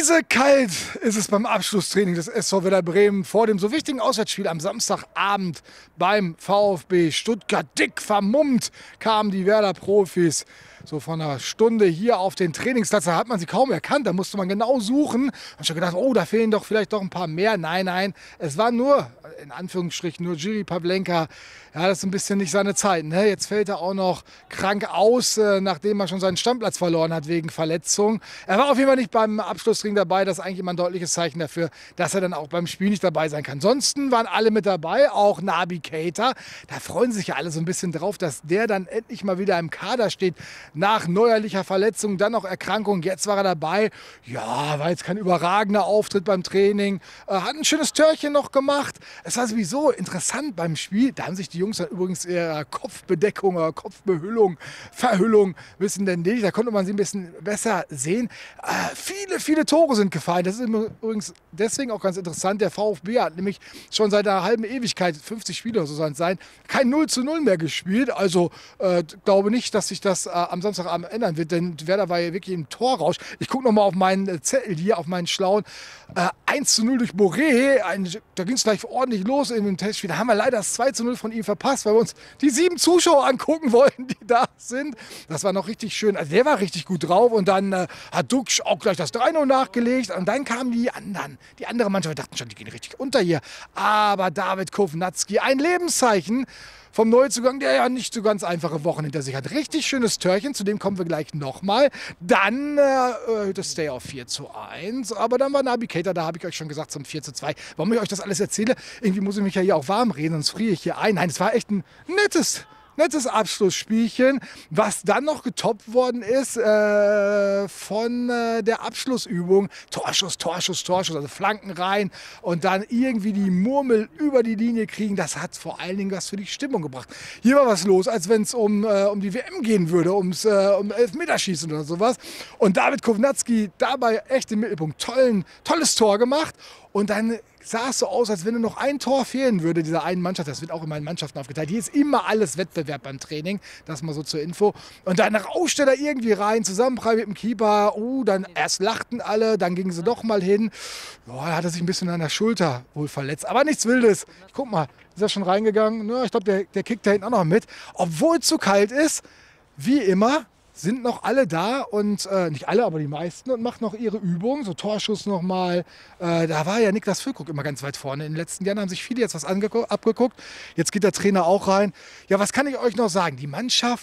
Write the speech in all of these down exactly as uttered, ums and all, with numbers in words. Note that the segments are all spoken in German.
Eisekalt ist es beim Abschlusstraining des S V Werder Bremen vor dem so wichtigen Auswärtsspiel am Samstagabend beim VfB Stuttgart. Dick vermummt kamen die Werder-Profis so von einer Stunde hier auf den Trainingsplatz. Da hat man sie kaum erkannt, da musste man genau suchen. Und schon gedacht, oh, da fehlen doch vielleicht doch ein paar mehr. Nein, nein, es war nur, in Anführungsstrichen, nur Jiri Pavlenka. Ja, das ist ein bisschen nicht seine Zeit. Ne? Jetzt fällt er auch noch krank aus, äh, nachdem er schon seinen Stammplatz verloren hat wegen Verletzung. Er war auf jeden Fall nicht beim Abschlussring dabei. Das ist eigentlich immer ein deutliches Zeichen dafür, dass er dann auch beim Spiel nicht dabei sein kann. Ansonsten waren alle mit dabei, auch Naby Keita. Da freuen sich ja alle so ein bisschen drauf, dass der dann endlich mal wieder im Kader steht. Nach neuerlicher Verletzung, dann noch Erkrankung. Jetzt war er dabei. Ja, war jetzt kein überragender Auftritt beim Training. Äh, hat ein schönes Törchen noch gemacht. Es war sowieso interessant beim Spiel. Da haben sich die Jungs dann übrigens ihre Kopfbedeckung oder Kopfbehüllung, Verhüllung, wissen denn nicht. Da konnte man sie ein bisschen besser sehen. Äh, viele, viele Tore sind gefallen. Das ist übrigens deswegen auch ganz interessant. Der VfB hat nämlich schon seit einer halben Ewigkeit, fünfzig Spiele oder so sollen es sein, kein null zu null mehr gespielt. Also äh, glaube nicht, dass sich das äh, am Samstagabend ändern wird, denn Werder war ja wirklich im Torrausch. Ich gucke nochmal auf meinen Zettel hier, auf meinen schlauen. Äh, eins zu null durch Boré. Ein, da ging es gleich ordentlich los in dem Testspiel. Da haben wir leider das zwei zu null von ihm verpasst, weil wir uns die sieben Zuschauer angucken wollten, die da sind. Das war noch richtig schön. Also der war richtig gut drauf. Und dann äh, hat Duksch auch gleich das drei zu null nachgelegt. Und dann kamen die anderen. Die andere Mannschaft, wir dachten schon, die gehen richtig unter hier. Aber David Kovnatski, ein Lebenszeichen vom Neuzugang, der ja nicht so ganz einfache Wochen hinter sich hat. Richtig schönes Törchen, zu dem kommen wir gleich nochmal. Dann äh, das Stay auf vier zu eins. Aber dann war Naby Keita, da habe ich euch schon gesagt, zum vier zu zwei. Warum ich euch das alles erzähle? Irgendwie muss ich mich ja hier auch warm reden, sonst friere ich hier ein. Nein, es war echt ein nettes Nettes Abschlussspielchen, was dann noch getoppt worden ist äh, von äh, der Abschlussübung. Torschuss, Torschuss, Torschuss, also Flanken rein und dann irgendwie die Murmel über die Linie kriegen. Das hat vor allen Dingen was für die Stimmung gebracht. Hier war was los, als wenn es um, äh, um die W M gehen würde, ums, äh, um Elfmeterschießen oder sowas. Und David Kovnatski dabei echt im Mittelpunkt. Tollen, tolles Tor gemacht. Und dann sah es so aus, als wenn nur noch ein Tor fehlen würde, dieser einen Mannschaft. Das wird auch immer in Mannschaften aufgeteilt. Hier ist immer alles Wettbewerb beim Training. Das mal so zur Info. Und dann rauscht er da irgendwie rein, Zusammenprall mit dem Keeper. Uh, dann erst lachten alle, dann gingen sie doch mal hin. Boah, da hat er sich ein bisschen an der Schulter wohl verletzt. Aber nichts Wildes. Ich guck mal, ist er schon reingegangen? Ja, ich glaube, der, der kickt da hinten auch noch mit. Obwohl es zu kalt ist, wie immer, sind noch alle da und äh, nicht alle, aber die meisten und machen noch ihre Übungen, so Torschuss nochmal. Äh, da war ja Niklas Füllkrug immer ganz weit vorne. In den letzten Jahren haben sich viele jetzt was abgeguckt. Jetzt geht der Trainer auch rein. Ja, was kann ich euch noch sagen? Die Mannschaft,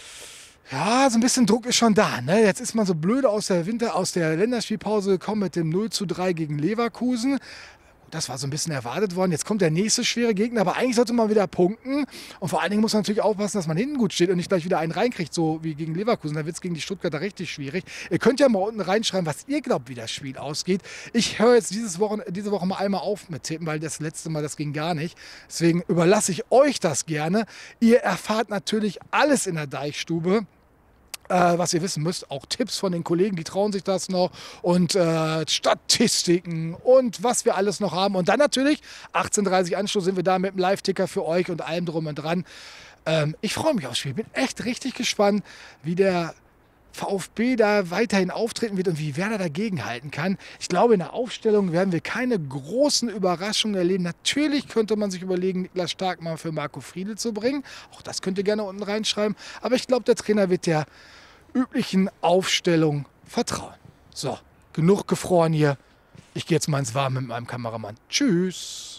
ja, so ein bisschen Druck ist schon da. Ne? Jetzt ist man so blöde aus der Winter, aus der Länderspielpause gekommen mit dem null zu drei gegen Leverkusen. Das war so ein bisschen erwartet worden. Jetzt kommt der nächste schwere Gegner, aber eigentlich sollte man wieder punkten. Und vor allen Dingen muss man natürlich aufpassen, dass man hinten gut steht und nicht gleich wieder einen reinkriegt, so wie gegen Leverkusen. Da wird es gegen die Stuttgarter richtig schwierig. Ihr könnt ja mal unten reinschreiben, was ihr glaubt, wie das Spiel ausgeht. Ich höre jetzt dieses Wochen, diese Woche mal einmal auf mit Tippen, weil das letzte Mal, das ging gar nicht. Deswegen überlasse ich euch das gerne. Ihr erfahrt natürlich alles in der Deichstube. Äh, was ihr wissen müsst, auch Tipps von den Kollegen, die trauen sich das noch und äh, Statistiken und was wir alles noch haben. Und dann natürlich, achtzehn Uhr dreißig Anschluss sind wir da mit dem Live-Ticker für euch und allem drum und dran. Ähm, ich freue mich aufs Spiel, bin echt richtig gespannt, wie der VfB da weiterhin auftreten wird und wie Werder dagegen halten kann. Ich glaube, in der Aufstellung werden wir keine großen Überraschungen erleben. Natürlich könnte man sich überlegen, Niklas Stark mal für Marco Friedl zu bringen. Auch das könnt ihr gerne unten reinschreiben. Aber ich glaube, der Trainer wird der üblichen Aufstellung vertrauen. So, genug gefroren hier. Ich gehe jetzt mal ins Warme mit meinem Kameramann. Tschüss.